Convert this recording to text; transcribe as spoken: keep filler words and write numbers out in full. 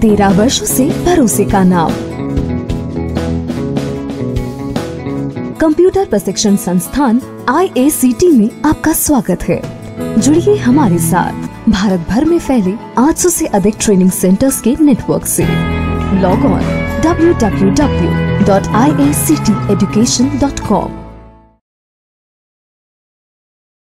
तेरह वर्षों से भरोसे का नाम। कंप्यूटर प्रशिक्षण संस्थान आई ए सी टी में आपका स्वागत है। जुड़िए हमारे साथ भारत भर में फैले आठ सौ से अधिक ट्रेनिंग सेंटर्स के नेटवर्क से। Log on W W W dot I A C T education dot com.